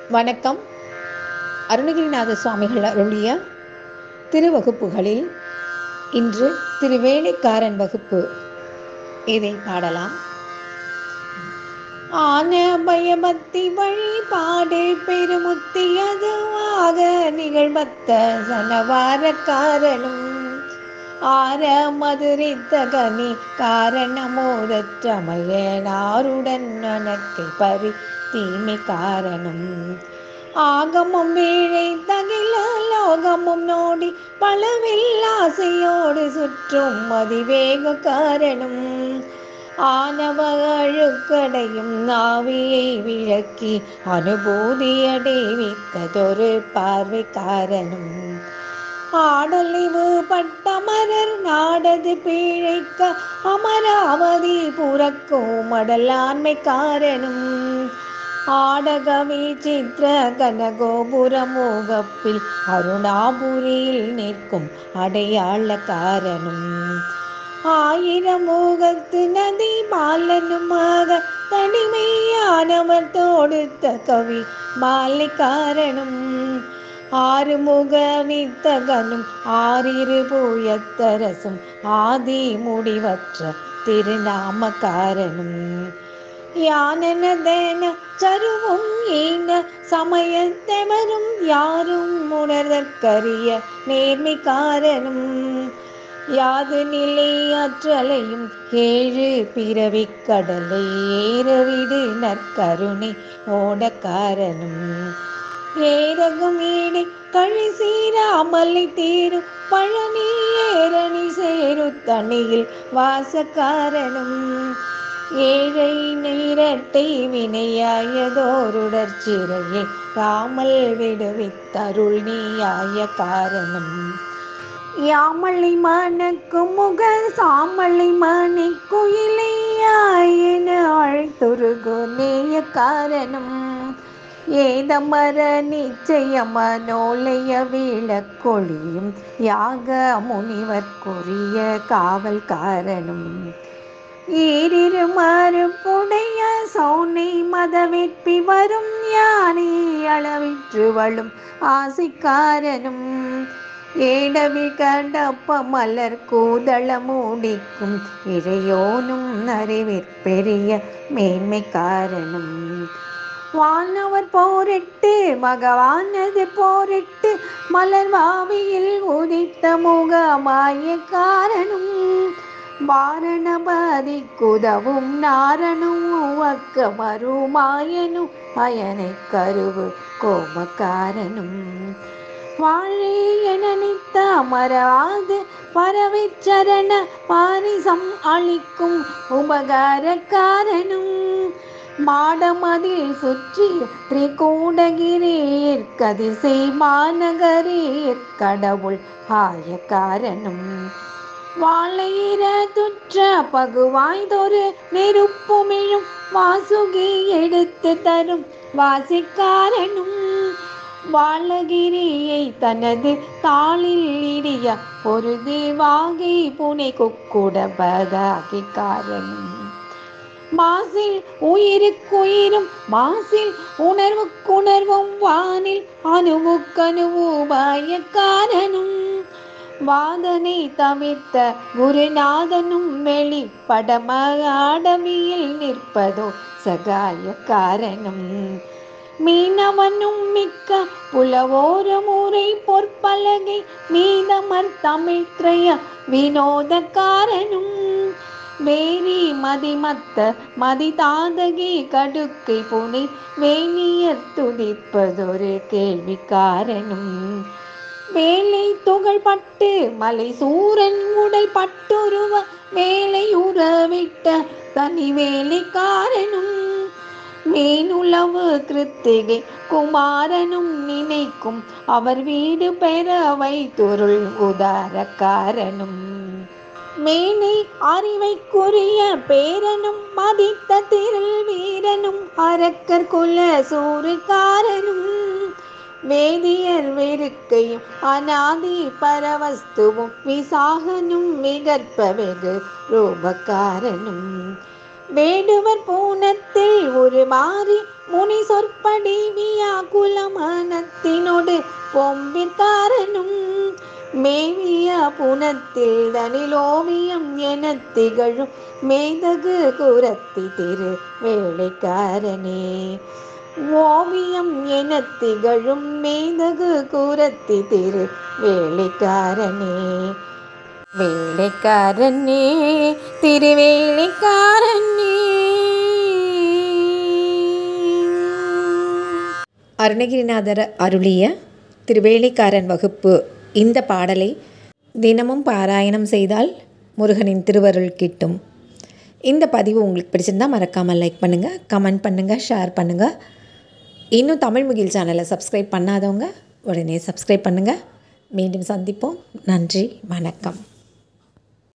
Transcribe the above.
வணக்கம். அருணகிரிநாத சுவாமிகள் அருளிய திருவகுப்புகளில் இன்று திருவேலைக்காரன் வகுப்பு. இதை பாடலாம். ஆன பயபக்தி வழிபாடு பெருமுத்தியதுவாக நிகழ்பத்த சனவாரக்காரனும் ஆர மதுரித்தகனி காரணமோதற்றமைய நாருடன் நனக்கை பரி தீமை காரணம் ஆகமும் வீழை தகில லோகமும் நோடி பலவில் ஆசையோடு சுற்றும் அதிவேக காரணம் ஆனவ அழுக்கடையும் ஆவியை விளக்கி அனுபூதி அடைவித்ததொரு பார்வை காரணம் ஆடலிவு பட்டமரர் நாடது பீழைக்க அமராவதி புறக்கும் அடலாண்மை காரணம் ஆடகவி சித்திர கனகோபுர முகப்பில் அருணாபுரியில் நிற்கும் அடையாள காரணம் ஆயிரம் முகத்து நதி மாலனுமாக தனிமையானவர் தொடுத்த கவி மாலை காரணம் ஆறுமுக வித்தகனும் ஆறிரு பூயத்தரசும் ஆதி முடிவற்ற திருநாம காரணம் யானனதன சருவும் ஈன சமயத்தெவரும் யாரும் உணர்தற்கரிய நேர்மை காரணம் யாது நிலையாற்றலையும் ஏழு பிறவி கடலை ஏறவிடு நற்கருணை ஓட காரணம் ஏரகம் ஈடை கழி சீராமலை தீரும் பழனி ஏரணி சேரு தனியில் வாச காரணம் ஏழை நீரட்டை வினையாயதோருடற் சிறையை ராமல் விடுவித்தருள் நீயாய காரணம் யாமலை மணக்கும் முக சாமலை மணி குயிலையாயின அழைத்துருகு நேய காரணம் ஏதமர நிச்சயமனோலய விளக்கொழியும் யாக முனிவர்க்குரிய காவல் காரணம் ஈரிரு மறுப்புடைய சோனை மதவெற்பி வரும் யானை அளவிற்று வளும் ஆசை காரணம் ஏடவி கடப்ப மலர் கூதள மூடிக்கும் இறையோனும் அறிவிற்பெரிய மேன்மை காரணம் வானவர் போரிட்டு மகவானது போரிட்டு மலர் வாவியில் உதித்த முகமாய காரணம் வாரணபதி குதவும் நாரணும் வக்க மருமாயனும் அயனை கருவு கோமக்காரனும் வாழை என நித்த மரவாது பரவிச்சரண பாரிசம் அளிக்கும் உபகார காரணம் மாடமதில் சுற்றி திரிகூடகிரீர் கதிசை மாநகரீர் கடவுள் ஆய காரணம் வாழையிர துற்ற பகுவாய்தொரு நெருப்புமிழும் வாசுகி எடுத்து தரும் வாசிக்காரனும் வாழகிரியை தனது தாளில் இடிய பொருதி வாகை புனை குக்குட பதாகி காரணம் மாசில் உயிருக்குயிரும் மாசில் உணர்வுக்குணர்வும் வானில் அணுவுக்கணுவாய காரணம் வாதனை தவிர்த்த குருநாதனும் வெளிப்படம ஆடவியில் நிற்பதோ சகாய காரணம் மீனவனும் மிக்க புலவோர முறை பொற்பலகை மீதமர் தமிழ்த்ரய வினோத காரணம் வேரி மதிமத்த மதிதாதகி கடுக்கை புனை வேணியர் துதிப்பதொரு கேள்வி காரணம் வேலை துகள் பட்டு மலை சூரன் உடல் பட்டுருவ வேலை உறவிட்ட தனி வேலை காரணம் மேனுளவு கிருத்திகை குமாரனும் நினைக்கும் அவர் வீடு பெற வைத்தொருள் உதார காரணம் மேனை அறிவைக்குரிய பேரனும் மதித்த திரள் வீரனும் அரக்கர் குல சூறுகாரனும் வேதியர் வெறுக்கையும் அநாதி பரவஸ்துவும் விசாகனும் விகற்ப வெகு ரூபக்காரனும் வேடுவர் பூனத்தில் ஒரு மாறி முனி சொற்படி வியாகுல மனத்தினோடு பொம்பிற்காரனும் மேவிய புனத்தில் தனிலோவியம் என திகழும் மேதகு குரத்தி திரு வேளைக்காரனே. ஓவியம் என திகழும் மேதகு குரத்தி திரு வேளைக்காரனே. வேளைக்காரனே திருவேளைக்காரனே. அருணகிரிநாதர் அருளிய திருவேளைக்காரன் வகுப்பு இந்த பாடலை தினமும் பாராயணம் செய்தால் முருகனின் திருவருள் கிட்டும். இந்த பதிவு உங்களுக்கு பிடிச்சிருந்தால் மறக்காமல் லைக் பண்ணுங்கள், கமெண்ட் பண்ணுங்கள், ஷேர் பண்ணுங்கள். இன்னும் தமிழ் முகில் சேனலை சப்ஸ்கிரைப் பண்ணாதவங்க உடனே சப்ஸ்கிரைப் பண்ணுங்கள். மீண்டும் சந்திப்போம். நன்றி, வணக்கம்.